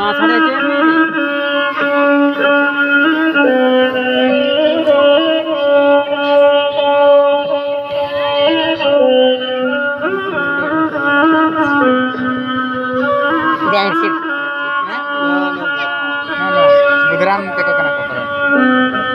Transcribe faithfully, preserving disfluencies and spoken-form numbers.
साढ़े छः में Jangan sip. बुधराम तक करना पड़ता है।